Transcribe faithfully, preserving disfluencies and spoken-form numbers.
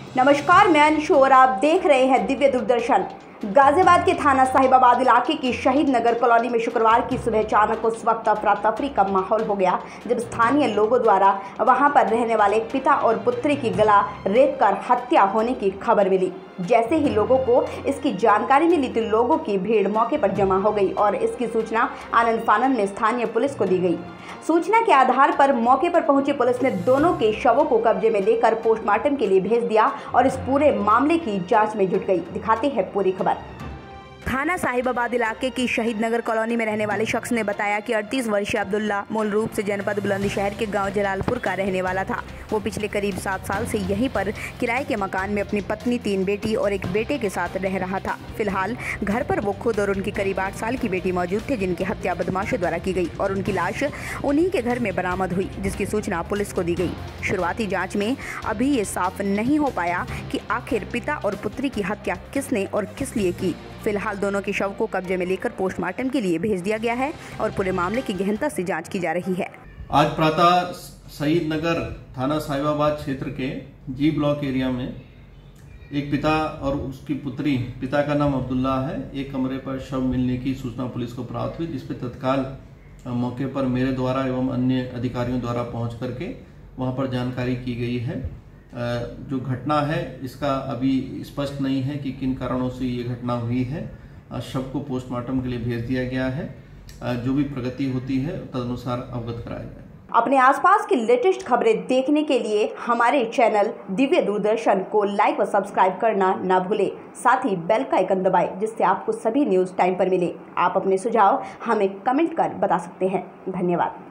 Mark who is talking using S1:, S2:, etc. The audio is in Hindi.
S1: नमस्कार, मैं अंशु और आप देख रहे हैं दिव्य दूरदर्शन। गाजियाबाद के थाना साहिबाबाद इलाके की शहीद नगर कॉलोनी में शुक्रवार की सुबह अचानक उस वक्त अफरा तफरी का माहौल हो गया जब स्थानीय लोगों द्वारा वहां पर रहने वाले एक पिता और पुत्री की गला रेत कर हत्या होने की खबर मिली। जैसे ही लोगों को इसकी जानकारी मिली तो लोगों की भीड़ मौके पर जमा हो गई और इसकी सूचना आनन फानन में स्थानीय पुलिस को दी गई। सूचना के आधार पर मौके पर पहुंची पुलिस ने दोनों के शवों को कब्जे में लेकर पोस्टमार्टम के लिए भेज दिया और इस पूरे मामले की जांच में जुट गई। दिखाते हैं पूरी खबर। थाना साहिबाबाद इलाके की शहीद नगर कॉलोनी में रहने वाले शख्स ने बताया कि अड़तीस वर्षीय अब्दुल्ला मूल रूप से जनपद बुलंदशहर के गांव जलालपुर का रहने वाला था। वो पिछले करीब सात साल से यहीं पर किराए के मकान में अपनी पत्नी, तीन बेटी और एक बेटे के साथ रह रहा था। फिलहाल घर पर वो खुद और उनकी करीब आठ साल की बेटी मौजूद थे, जिनकी हत्या बदमाशों द्वारा की गई और उनकी लाश उन्हीं के घर में बरामद हुई, जिसकी सूचना पुलिस को दी गई। शुरुआती जाँच में अभी ये साफ नहीं हो पाया कि आखिर पिता और पुत्री की हत्या किसने और किस लिए की। फिलहाल दोनों के शव को कब्जे में लेकर पोस्टमार्टम के लिए भेज दिया गया है और पूरे मामले की गहनता से जांच की जा रही है।
S2: आज प्रातः शहीद नगर थाना साहिबाबाद क्षेत्र के जी ब्लॉक एरिया में एक पिता और उसकी पुत्री, पिता का नाम अब्दुल्ला है, एक कमरे पर शव मिलने की सूचना पुलिस को प्राप्त हुई, जिसपे तत्काल मौके पर मेरे द्वारा एवं अन्य अधिकारियों द्वारा पहुंच करके वहां पर जानकारी की गई है। जो घटना है इसका अभी स्पष्ट नहीं है कि किन कारणों से ये घटना हुई है। शव को पोस्टमार्टम के लिए भेज दिया गया है। जो भी प्रगति होती है तदनुसार अवगत कराया जाए।
S1: अपने आसपास की लेटेस्ट खबरें देखने के लिए हमारे चैनल दिव्य दूरदर्शन को लाइक व सब्सक्राइब करना ना भूलें। साथ ही बेल का आइकन दबाएं, जिससे आपको सभी न्यूज़ टाइम पर मिले। आप अपने सुझाव हमें कमेंट कर बता सकते हैं। धन्यवाद।